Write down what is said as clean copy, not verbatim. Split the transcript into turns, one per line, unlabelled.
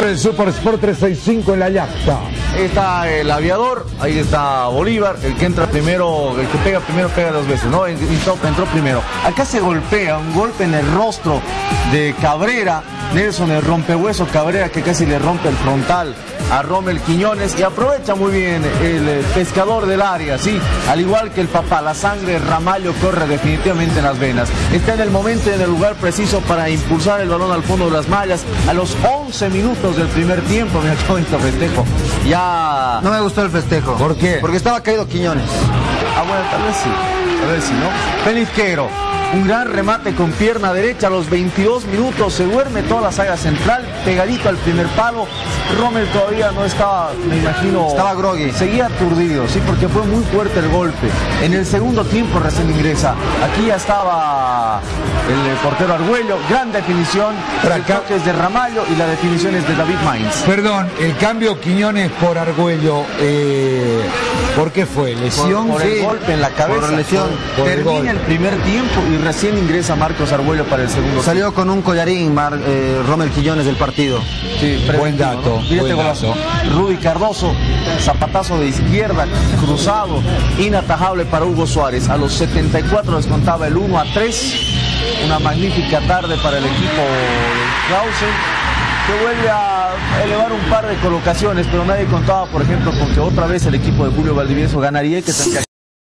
El Super Sport 365 en la llacta.
Ahí está el aviador, ahí está Bolívar, el que entra primero, el que pega primero pega dos veces, ¿no? Entró primero. Acá se golpea, un golpe en el rostro de Cabrera, Nelson el rompehueso Cabrera, que casi le rompe el frontal a Rommel Quiñones, y aprovecha muy bien el pescador del área, sí, al igual que el papá, la sangre de Ramallo corre definitivamente en las venas. Está en el momento y en el lugar preciso para impulsar el balón al fondo de las mallas a los 11 minutos del primer tiempo. Mira qué bonito festejo. Ya...
No me gustó el festejo.
¿Por qué?
Porque estaba caído Quiñones.
Ah, bueno, tal vez sí, ¿no? Pelisquero, un gran remate con pierna derecha a los 22 minutos, se duerme toda la saga central, pegadito al primer palo. Rommel todavía no estaba, me imagino...
Estaba groggy.
Seguía aturdido, sí, porque fue muy fuerte el golpe. En el segundo tiempo recién ingresa. Aquí ya estaba el portero Argüello, gran definición. El toque es de Ramallo y la definición es de David Mainz.
Perdón, el cambio Quiñones por Argüello, ¿por qué fue? ¿Lesión?
Por el golpe en la cabeza.
Por lesión.
Termina el primer tiempo y recién ingresa Marcos Argüello para el segundo.
Salió con un collarín Rommel Quiñones del partido.
Sí,
buen dato.
¿no? Fíjate, golazo. Rudy Cardoso, zapatazo de izquierda, cruzado, inatajable para Hugo Suárez. A los 74 descontaba el 1-3. Una magnífica tarde para el equipo de Clausen, que vuelve a elevar un par de colocaciones, pero nadie contaba, por ejemplo, con que otra vez el equipo de Julio Valdivieso ganaría y que tendría